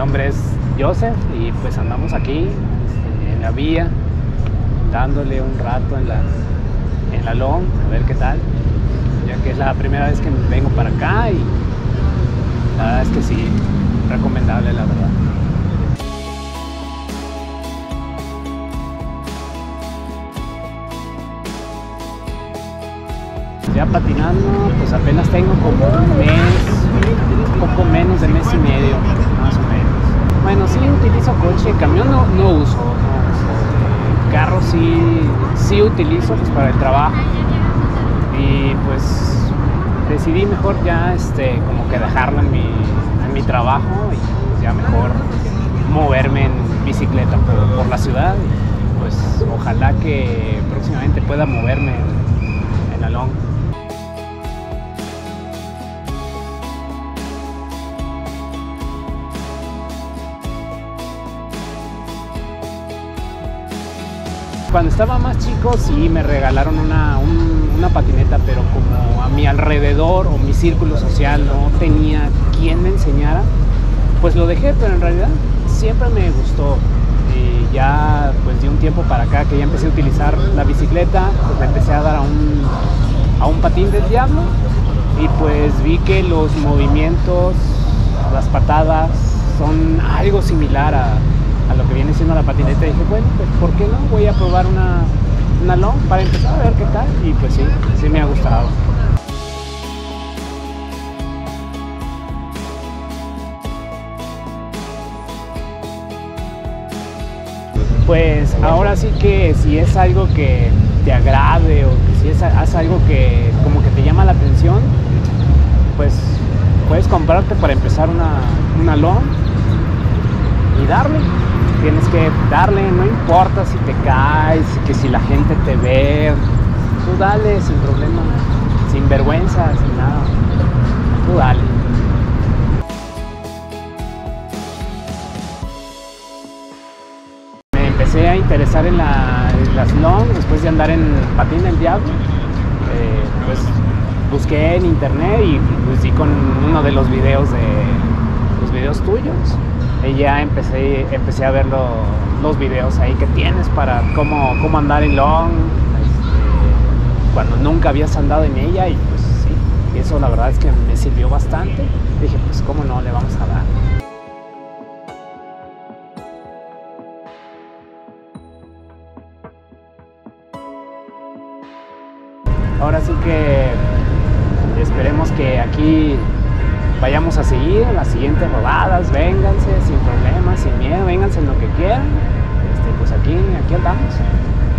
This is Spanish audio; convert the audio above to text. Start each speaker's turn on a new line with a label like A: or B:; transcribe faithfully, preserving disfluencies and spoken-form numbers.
A: nombre es Joseph y pues andamos aquí este, en la vía, dándole un rato en la, en la long, a ver qué tal, ya que es la primera vez que vengo para acá y la verdad es que sí, recomendable la verdad. Ya patinando, pues apenas tengo como un mes, un poco menos de mes y medio, más o menos. Bueno, sí utilizo coche, camión no, no uso, no uso. Eh, carro sí, sí utilizo pues, para el trabajo. Y pues decidí mejor ya este, como que dejarlo en mi, en mi trabajo y pues, ya mejor moverme en bicicleta por, por la ciudad. Y pues ojalá que próximamente pueda moverme en, en la long. Cuando estaba más chico sí me regalaron una, un, una patineta, pero como a mi alrededor o mi círculo social no tenía quien me enseñara, pues lo dejé, pero en realidad siempre me gustó. Y ya pues de un tiempo para acá que ya empecé a utilizar la bicicleta, pues le empecé a dar a un, a un patín del diablo y pues vi que los movimientos, las patadas son algo similar a a lo que viene siendo la patineta. Y dije, bueno, pues ¿por qué no? Voy a probar una, una long para empezar a ver qué tal. Y pues sí, sí me ha gustado. Pues ahora sí que si es algo que te agrade o que si es, es algo que como que te llama la atención, pues puedes comprarte para empezar una, una long y darle. Tienes que darle, no importa si te caes, que si la gente te ve, tú dale sin problema, sin vergüenza, sin nada, tú dale. Me empecé a interesar en, la, en las long después de andar en patín del diablo, eh, pues busqué en internet y pues di con uno de los videos de los videos tuyos. Y ya empecé, empecé a ver lo, los videos ahí que tienes para cómo, cómo andar en long, este, cuando nunca habías andado en ella y pues sí, y eso la verdad es que me sirvió bastante. Dije, pues cómo no, le vamos a dar. Ahora sí que esperemos que aquí vayamos a seguir las siguientes rodadas, vénganse sin problemas, sin miedo, vénganse en lo que quieran, este, pues aquí, aquí andamos.